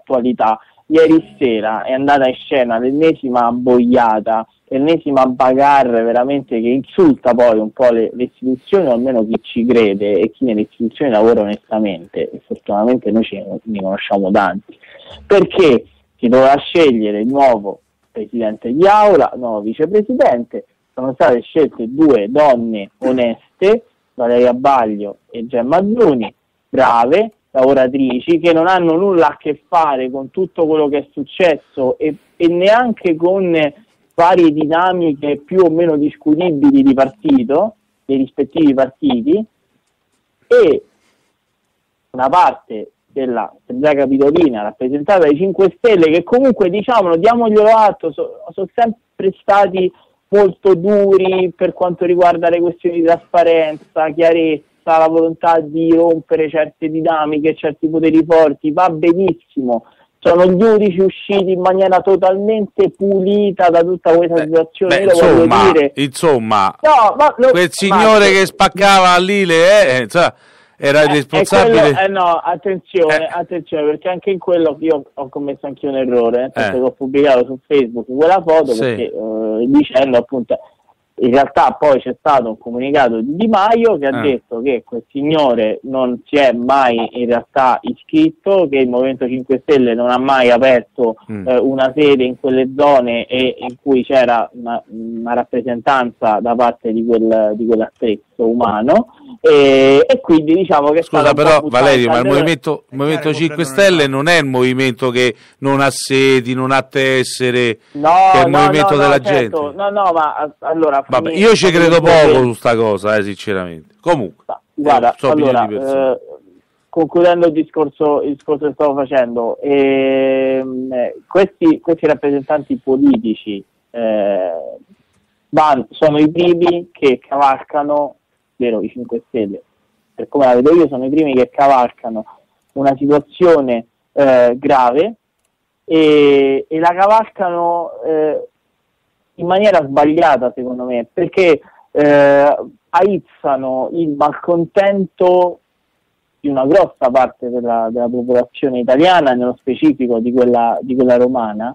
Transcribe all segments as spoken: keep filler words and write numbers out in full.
l'attualità. Ieri sera è andata in scena l'ennesima boiata, l'ennesima bagarre veramente che insulta poi un po' le, le istituzioni, o almeno chi ci crede e chi nelle istituzioni lavora onestamente, e fortunatamente noi ce ne conosciamo tanti, perché si doveva scegliere il nuovo presidente di aula, nuovo vicepresidente. Sono state scelte due donne oneste, Valeria Baglio e Gemma Zuni, brave, lavoratrici, che non hanno nulla a che fare con tutto quello che è successo e, e neanche con varie dinamiche più o meno discutibili di partito, dei rispettivi partiti, e una parte della Assemblea Capitolina rappresentata dai cinque Stelle, che comunque, diciamolo, diamoglielo atto, so, sono sempre stati molto duri per quanto riguarda le questioni di trasparenza, chiarezza, la volontà di rompere certe dinamiche, certi poteri forti, va benissimo. Sono giudici usciti in maniera totalmente pulita da tutta questa situazione. Beh, Io insomma, voglio dire... insomma no, ma lo... quel signore ma... che spaccava lì le eh, insomma, era il eh, responsabile. Quello, eh no, attenzione, eh. attenzione, perché anche in quello io ho commesso anche un errore, nel senso Eh. che ho pubblicato su Facebook quella foto, Sì. perché eh, dicendo appunto, in realtà poi c'è stato un comunicato di Di Maio che ha eh. detto che quel signore non si è mai in realtà iscritto, che il Movimento cinque Stelle non ha mai aperto mm. eh, una sede in quelle zone e in cui c'era una, una rappresentanza da parte di quel di quell'attrezzo umano, e, e quindi diciamo che scusa però Valerio, ma il Movimento, il Movimento chiaro, cinque Stelle non è il movimento che non ha sedi, non ha tessere, no, che è il no, movimento no, della no, certo. gente. No, no, ma allora Vabbè, fammi, io ci credo fammi poco dire. su sta cosa, eh, sinceramente. Comunque, Guarda, so allora, di persone. eh, concludendo il discorso, il discorso che stavo facendo, ehm, questi, questi rappresentanti politici eh, van, sono i primi che cavalcano, vero, i cinque Stelle, per come la vedo io, sono i primi che cavalcano una situazione eh, grave e, e la cavalcano eh, in maniera sbagliata, secondo me, perché eh, aizzano il malcontento di una grossa parte della, della popolazione italiana, nello specifico di quella, di quella romana,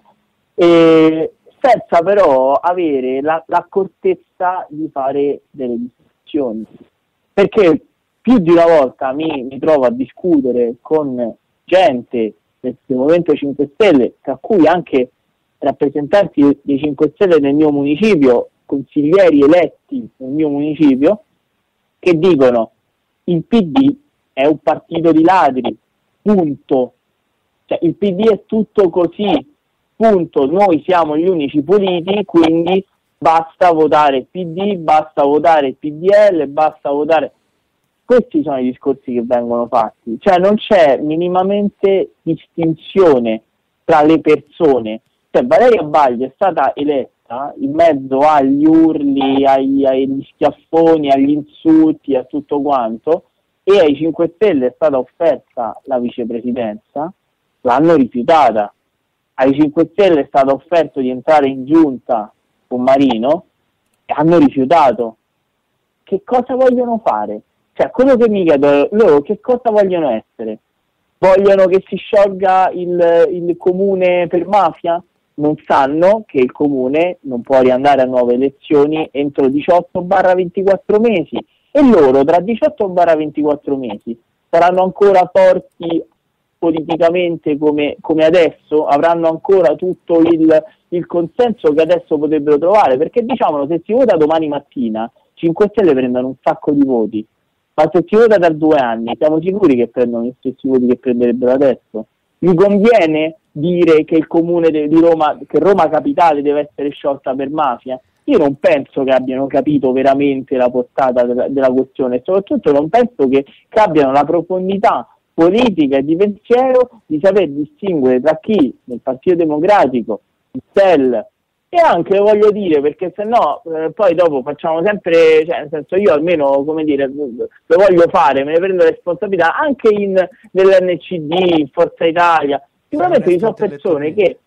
e senza però avere la, l'accortezza di fare delle discussioni. Perché più di una volta mi, mi trovo a discutere con gente del, del Movimento cinque Stelle, tra cui anche rappresentanti dei cinque Stelle nel mio municipio, consiglieri eletti nel mio municipio, che dicono il P D è un partito di ladri, punto. Cioè, il P D è tutto così, punto. Noi siamo gli unici puliti, quindi basta votare il P D, basta votare il P D L, basta votare... Questi sono i discorsi che vengono fatti, cioè non c'è minimamente distinzione tra le persone. Cioè, Valeria Baglio è stata eletta in mezzo agli urli, ai, agli schiaffoni, agli insulti, a tutto quanto, e ai cinque Stelle è stata offerta la vicepresidenza, l'hanno rifiutata. Ai cinque Stelle è stato offerto di entrare in giunta con Marino e hanno rifiutato. Che cosa vogliono fare? Cioè, quello che mi chiedo, loro che cosa vogliono essere? Vogliono che si sciolga il, il comune per mafia? Non sanno che il comune non può riandare a nuove elezioni entro diciotto ventiquattro mesi, e loro tra diciotto ventiquattro mesi saranno ancora forti politicamente come, come adesso? Avranno ancora tutto il, il consenso che adesso potrebbero trovare? Perché, diciamolo, se si vota domani mattina, cinque Stelle prendono un sacco di voti, ma se si vota da due anni siamo sicuri che prendono gli stessi voti che prenderebbero adesso? Gli conviene dire che il comune de- di Roma, che Roma Capitale deve essere sciolta per mafia? Io non penso che abbiano capito veramente la portata della, della questione, e soprattutto non penso che, che abbiano la profondità politica e di pensiero di saper distinguere tra chi nel Partito Democratico, il S E L, e anche, voglio dire, perché se no eh, poi dopo facciamo sempre, cioè nel senso, io almeno, come dire, lo voglio fare, me ne prendo responsabilità, anche in nell'N C D, in Forza Italia, sicuramente ci sono persone che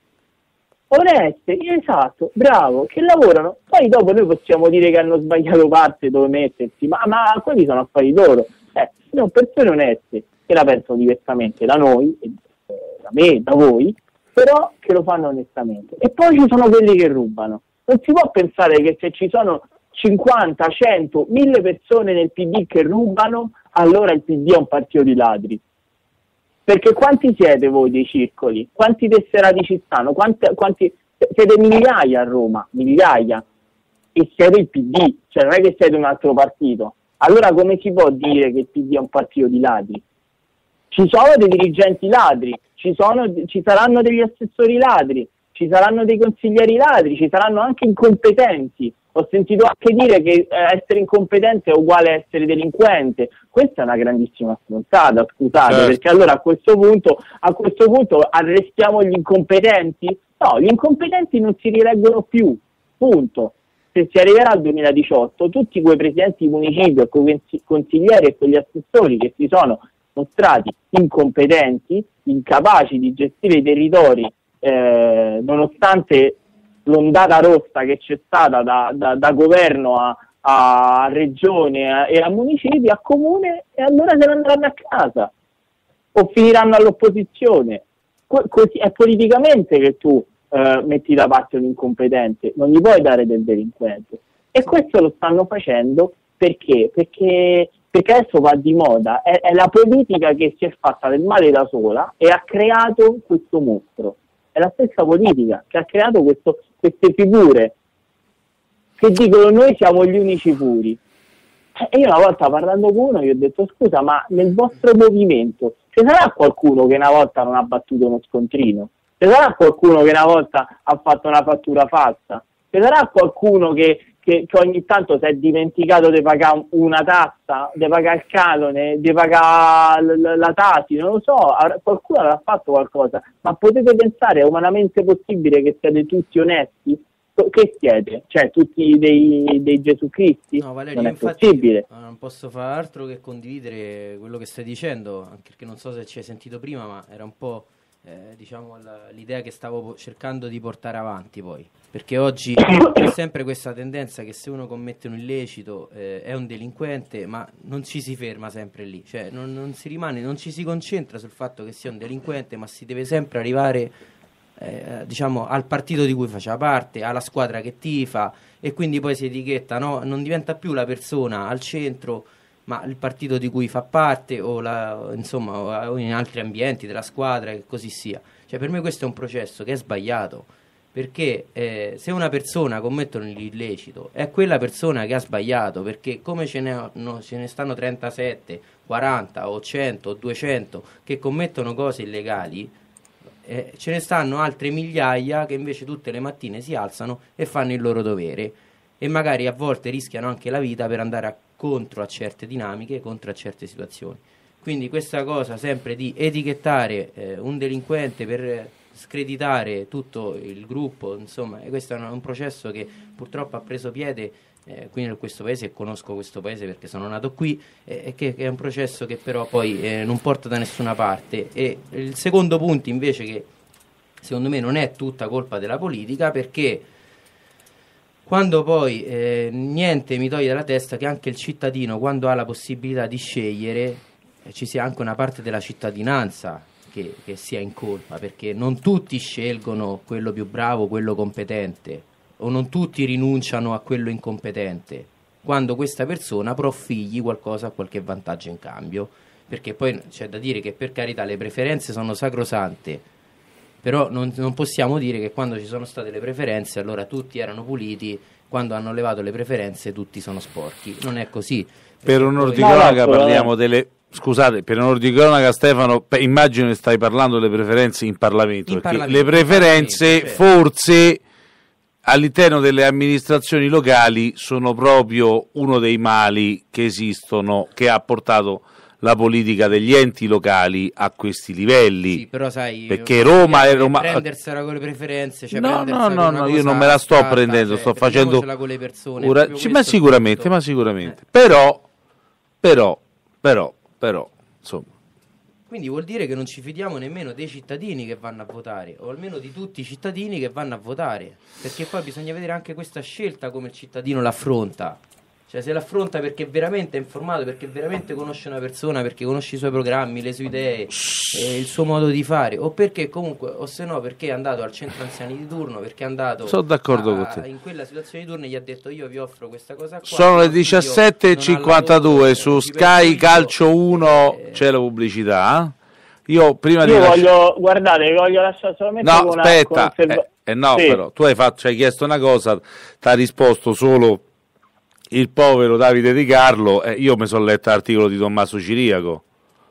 oneste, esatto, bravo, che lavorano, poi dopo noi possiamo dire che hanno sbagliato parte dove mettersi, ma, ma quelli sono affari loro, eh, sono persone oneste che la pensano diversamente da noi, e, eh, da me, da voi, però che lo fanno onestamente. E poi ci sono quelli che rubano. Non si può pensare che se ci sono cinquanta, cento, mille persone nel P D che rubano, allora il P D è un partito di ladri. Perché quanti siete voi dei circoli? Quanti tesserati ci stanno? Quanti, quanti, siete migliaia a Roma, migliaia. E siete il P D, cioè non è che siete un altro partito. Allora come si può dire che il P D è un partito di ladri? Ci sono dei dirigenti ladri, ci, sono, ci saranno degli assessori ladri, ci saranno dei consiglieri ladri, ci saranno anche incompetenti. Ho sentito anche dire che eh, essere incompetente è uguale a essere delinquente. Questa è una grandissima stronzata, scusate, certo. Perché allora a questo punto, a questo punto arrestiamo gli incompetenti? No, gli incompetenti non si rileggono più, punto. Se si arriverà al duemiladiciotto, tutti quei presidenti di municipio e quei consiglieri e quegli assessori che si sono mostrati incompetenti, incapaci di gestire i territori, eh, nonostante l'ondata rossa che c'è stata da, da, da governo a, a regione a, e a municipi, a comune, e allora se ne andranno a casa o finiranno all'opposizione. Co- così è politicamente che tu eh, metti da parte un incompetente, non gli puoi dare del delinquente. E questo lo stanno facendo perché? Perché, perché adesso va di moda, è, è la politica che si è fatta del male da sola e ha creato questo mostro. È la stessa politica che ha creato questo, queste figure che dicono noi siamo gli unici puri. E io una volta parlando con uno gli ho detto scusa, ma nel vostro movimento ci sarà qualcuno che una volta non ha battuto uno scontrino? Ci sarà qualcuno che una volta ha fatto una fattura falsa? Ci sarà qualcuno che, che, che ogni tanto si è dimenticato di pagare una tassa, di pagare il canone, di pagare l- la Tasi, non lo so, qualcuno avrà fatto qualcosa, ma potete pensare, è umanamente possibile che siete tutti onesti? Che siete? Cioè tutti dei, dei Gesù Cristi? No, Valerio, non è infatti, possibile. Non posso fare altro che condividere quello che stai dicendo, anche perché non so se ci hai sentito prima, ma era un po' eh, diciamo la, l'idea che stavo cercando di portare avanti poi, perché oggi c'è sempre questa tendenza che se uno commette un illecito eh, è un delinquente, ma non ci si ferma sempre lì, cioè non, non si rimane, non ci si concentra sul fatto che sia un delinquente, ma si deve sempre arrivare Eh, diciamo al partito di cui faceva parte, alla squadra che tifa, e quindi poi si etichetta, no? Non diventa più la persona al centro, ma il partito di cui fa parte o la, insomma, o in altri ambienti della squadra, che così sia. Cioè per me questo è un processo che è sbagliato, perché eh, se una persona commette un illecito è quella persona che ha sbagliato, perché come ce ne, no, ce ne stanno trentasette, quaranta o cento o duecento che commettono cose illegali, Eh, ce ne stanno altre migliaia che invece tutte le mattine si alzano e fanno il loro dovere, e magari a volte rischiano anche la vita per andare a, contro a certe dinamiche, contro a certe situazioni. Quindi questa cosa sempre di etichettare eh, un delinquente per screditare tutto il gruppo, insomma, e questo è un, un processo che purtroppo ha preso piede eh, qui in questo paese, e conosco questo paese perché sono nato qui, e eh, che, che è un processo che però poi eh, non porta da nessuna parte. E il secondo punto invece, che secondo me non è tutta colpa della politica, perché quando poi eh, niente mi toglie dalla testa che anche il cittadino, quando ha la possibilità di scegliere, eh, ci sia anche una parte della cittadinanza che, che sia in colpa, perché non tutti scelgono quello più bravo, quello competente, o non tutti rinunciano a quello incompetente, quando questa persona profigli qualcosa, qualche vantaggio in cambio. Perché poi c'è da dire che, per carità, le preferenze sono sacrosante, però non, non possiamo dire che quando ci sono state le preferenze allora tutti erano puliti, quando hanno levato le preferenze tutti sono sporchi. Non è così. Per onor di cronaca parliamo delle... Scusate, per onor di cronaca, Stefano, immagino che stai parlando delle preferenze in Parlamento, in perché Parlamento, le preferenze certo. forse all'interno delle amministrazioni locali sono proprio uno dei mali che esistono, che ha portato la politica degli enti locali a questi livelli. Sì, però sai, perché Roma è Roma... prendersela con le preferenze, cioè no no no, no io non me la sto astratta, prendendo, cioè, sto facendo con le persone, ora... sì, ma sicuramente tutto. ma sicuramente eh. però però però però insomma, quindi vuol dire che non ci fidiamo nemmeno dei cittadini che vanno a votare, o almeno di tutti i cittadini che vanno a votare, perché poi bisogna vedere anche questa scelta come il cittadino l'affronta. Cioè se l'affronta perché veramente è informato, perché veramente conosce una persona, perché conosce i suoi programmi, le sue idee, eh, il suo modo di fare, o perché comunque, o se no perché è andato al centro anziani di turno, perché è andato Sono d'accordo a, con te. in quella situazione di turno e gli ha detto io vi offro questa cosa qua. Sono le diciassette e cinquantadue su Sky Calcio uno, eh, c'è la pubblicità. Io prima io di voglio, lasci... guardate, vi voglio lasciare solamente no, una aspetta, conserva... eh, eh no, sì. però tu hai, fatto, hai chiesto una cosa, ti ha risposto solo il povero Davide Di Carlo, eh, io mi sono letto l'articolo di Tommaso Ciriaco.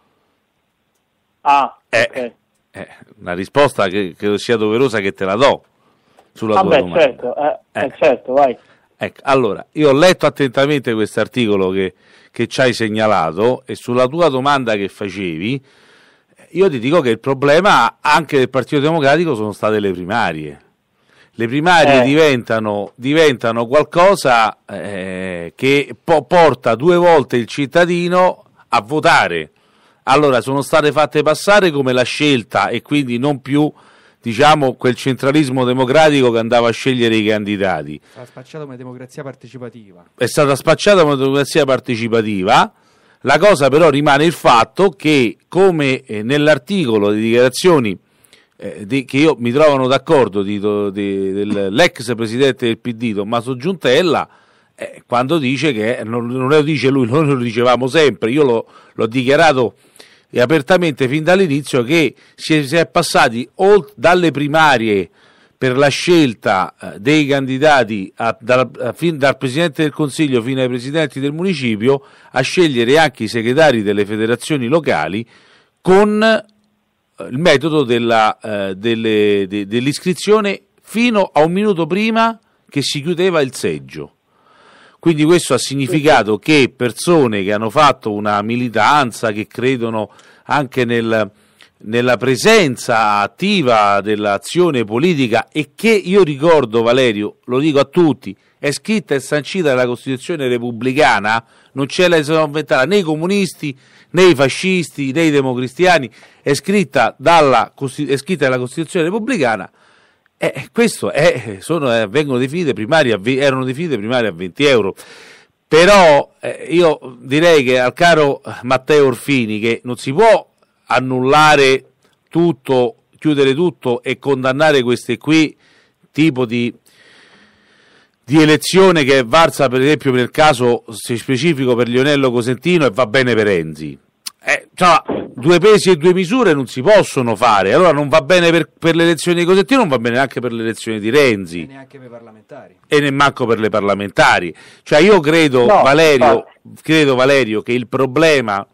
Ah, eh, okay. eh, una risposta che credo sia doverosa che te la do sulla ah tua beh, domanda. certo, eh, eh. Eh, certo, vai. Ecco, allora, io ho letto attentamente questo articolo che, che ci hai segnalato e sulla tua domanda che facevi, io ti dico che il problema anche del Partito Democratico sono state le primarie. Le primarie eh. diventano, diventano qualcosa eh, che po- porta due volte il cittadino a votare. Allora sono state fatte passare come la scelta e quindi non più, diciamo, quel centralismo democratico che andava a scegliere i candidati. È stata spacciata come democrazia partecipativa. È stata spacciata come democrazia partecipativa. La cosa però rimane il fatto che, come eh, nell'articolo di dichiarazioni Eh, di, che io mi trovano d'accordo di, di, dell'ex presidente del P D Tommaso Giuntella, eh, quando dice che non, non lo dice lui, noi lo dicevamo sempre, io lo, l'ho dichiarato apertamente fin dall'inizio che si è, si è passati olt, dalle primarie per la scelta eh, dei candidati a, da, a, fin, dal Presidente del Consiglio fino ai Presidenti del Municipio a scegliere anche i segretari delle federazioni locali con il metodo della, eh, delle, de, dell'iscrizione fino a un minuto prima che si chiudeva il seggio. Quindi questo ha significato che persone che hanno fatto una militanza, che credono anche nel, nella presenza attiva dell'azione politica e che io ricordo, Valerio, lo dico a tutti, è scritta e sancita nella Costituzione repubblicana, non ce la sono inventata né i comunisti né i fascisti né i democristiani, è scritta dalla è scritta nella Costituzione repubblicana. E eh, questo è, sono, eh, vengono definite primarie a, erano definite primarie a venti euro. Però eh, io direi che al caro Matteo Orfini che non si può annullare tutto, chiudere tutto e condannare queste qui tipo di di elezione che è valsa per esempio nel caso specifico per Lionello Cosentino e va bene per Renzi. Eh, cioè, due pesi e due misure non si possono fare, allora non va bene per, per le elezioni di Cosentino, non va bene neanche per le elezioni di Renzi. E neanche per i parlamentari. E nemmeno per le parlamentari. Cioè io credo, no, Valerio, no. credo Valerio, che il problema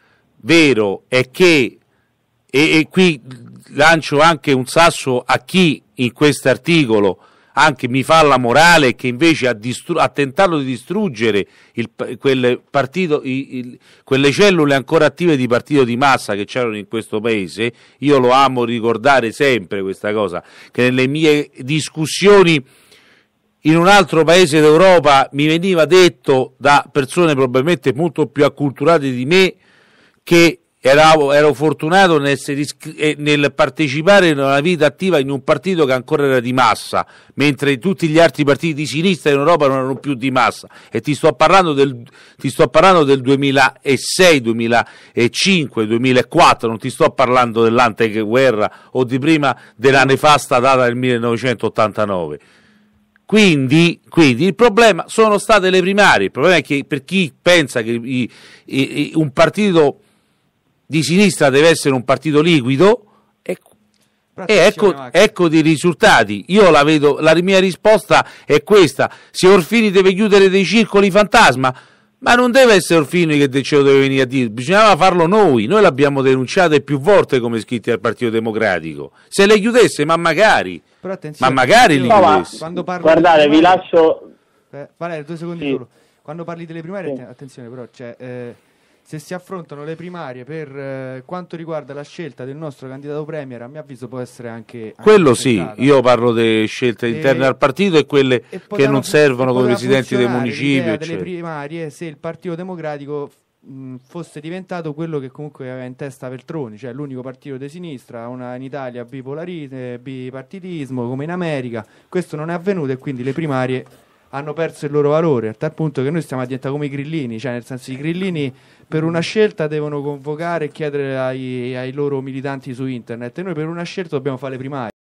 vero è che, e, e qui lancio anche un sasso a chi in questo articolo anche mi fa la morale, che invece ha, distru- ha tentato di distruggere il, quel partito, il, il, quelle cellule ancora attive di partito di massa che c'erano in questo paese. Io lo amo ricordare sempre questa cosa, che nelle mie discussioni in un altro paese d'Europa mi veniva detto da persone probabilmente molto più acculturate di me che Ero, ero fortunato nel, nel partecipare nella vita attiva in un partito che ancora era di massa, mentre tutti gli altri partiti di sinistra in Europa non erano più di massa. E ti sto parlando del, ti sto parlando del duemilasei, duemilacinque, duemilaquattro, non ti sto parlando dell'anteguerra o di prima della nefasta data del millenovecentottantanove. Quindi, quindi il problema sono state le primarie. Il problema è che per chi pensa che i, i, un partito di sinistra deve essere un partito liquido e, e ecco, ecco dei risultati. Io la vedo, la mia risposta è questa: se Orfini deve chiudere dei circoli fantasma, ma non deve essere Orfini che ce lo deve venire a dire, bisognava farlo noi, noi l'abbiamo denunciato più volte come iscritti al Partito Democratico. Se le chiudesse, ma magari, ma magari li chiudesse. Quando guardate, vi lascio eh, Valerio, due secondi sì. solo. Quando parli delle primarie, sì. attenzione però, cioè eh, se si affrontano le primarie per eh, quanto riguarda la scelta del nostro candidato premier, a mio avviso può essere anche, anche quello sì, io parlo delle scelte e, interne al partito e quelle e che non servono come presidenti dei municipi, eccetera. Delle primarie, se il Partito Democratico mh, fosse diventato quello che comunque aveva in testa Veltroni, cioè l'unico partito di sinistra, una, in Italia bipolarismo, bipartitismo come in America. Questo non è avvenuto e quindi le primarie hanno perso il loro valore, a tal punto che noi stiamo a diventare come i grillini, cioè nel senso i grillini per una scelta devono convocare e chiedere ai, ai loro militanti su internet, e noi per una scelta dobbiamo fare le primarie.